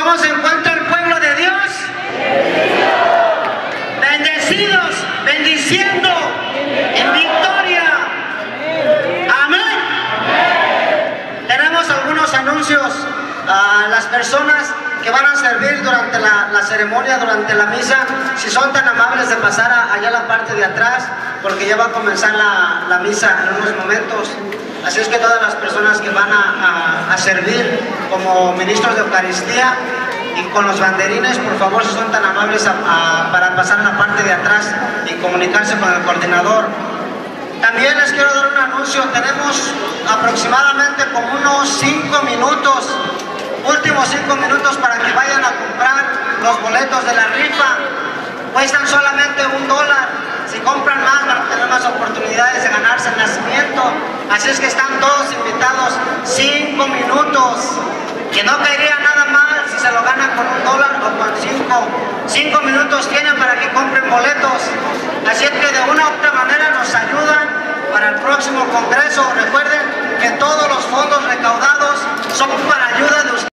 ¿Cómo se encuentra el pueblo de Dios? Bendecidos, bendiciendo en victoria. Amén. Tenemos algunos anuncios a las personas que van a servir durante la ceremonia, durante la misa. Si son tan amables de pasar allá a la parte de atrás, porque ya va a comenzar la misa en unos momentos. Así es que todas las personas que van a servir como ministros de Eucaristía y con los banderines, por favor, si son tan amables para pasar a la parte de atrás y comunicarse con el coordinador. También les quiero dar un anuncio. Tenemos aproximadamente como unos 5 minutos, últimos 5 minutos para que vayan a comprar los boletos de la rifa. Cuestan solamente $1. Si compran más van a tener más oportunidades de ganarse el nacimiento. Así es que están todos invitados. 5 minutos, que no caería nada mal si se lo ganan con $1 o con 5. 5 minutos tienen para que compren boletos. Así es